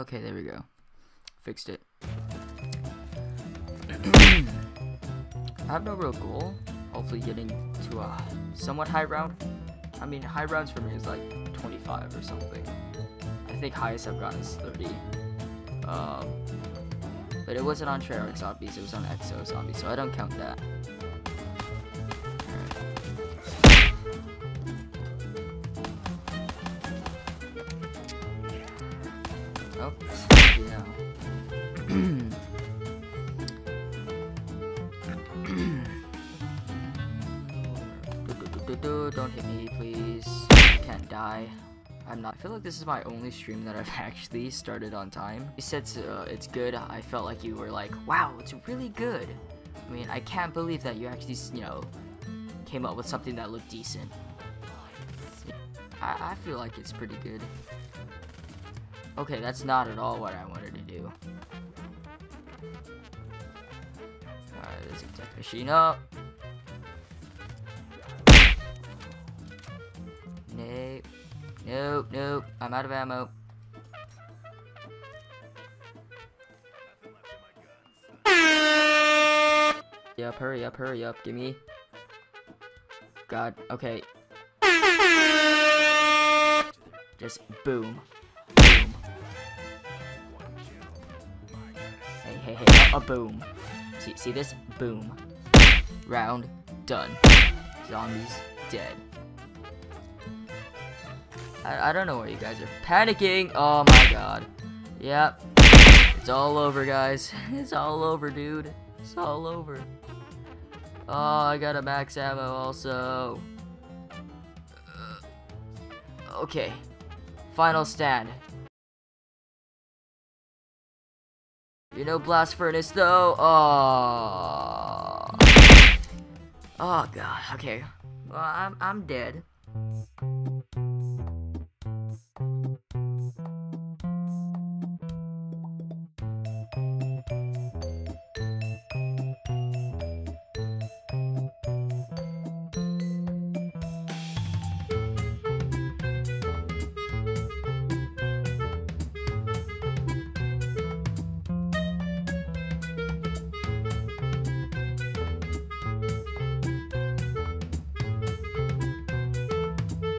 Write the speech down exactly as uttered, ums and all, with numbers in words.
Okay, there we go. Fixed it. I have no real goal. Hopefully getting to a somewhat high round. I mean, high rounds for me is like twenty-five or something. I think highest I've gotten is thirty. Um, but it wasn't on Treyarch Zombies, it was on Exo Zombies, so I don't count that. Oh, yeah. Don't hit me, please. I can't die. I'm not. I feel like this is my only stream that I've actually started on time. You said uh, it's good. I felt like you were like, wow, it's really good. I mean, I can't believe that you actually, you know, came up with something that looked decent. I, I feel like it's pretty good. Okay, that's not at all what I wanted to do. Alright, let's get that machine up. Nope. Nope, nope. I'm out of ammo. Yup, hurry up, hurry up. Give me. God, okay. Just boom. Boom. Hey, hey, hey. A, a boom. See, see this? Boom. Round. Done. Zombies dead. I, I don't know why you guys are panicking. Oh my god. Yep. It's all over, guys. It's all over, dude. It's all over. Oh, I got a max ammo also. Uh, okay. Final stand. You know blast furnace though. Oh. Oh god. Okay. Well, I'm I'm dead.